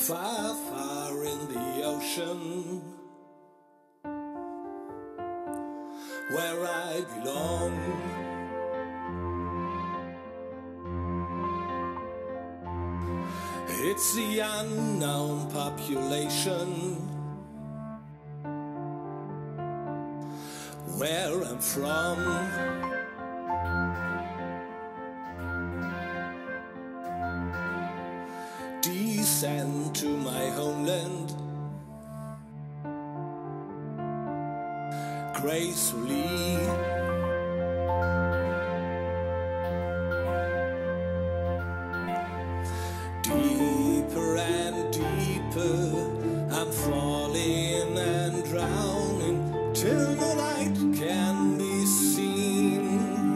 Far, far in the ocean, where I belong. It's the unknown population, where I'm from. Descend to my homeland gracefully. Deeper and deeper I'm falling and drowning till no light can be seen.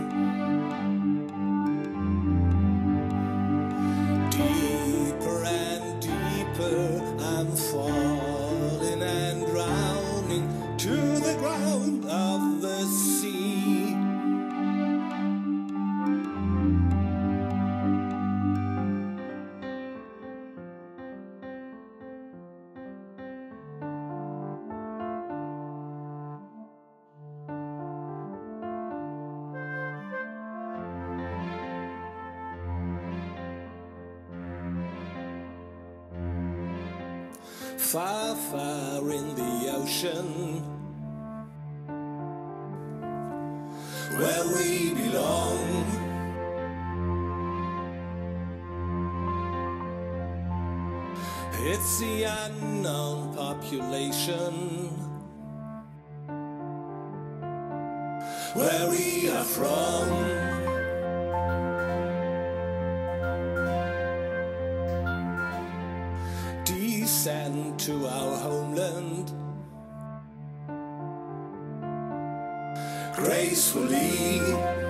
I'm falling and drowning to the ground of the sea. Far, far in the ocean, where we belong. It's the unknown population, where we are from. Descend to our homeland gracefully.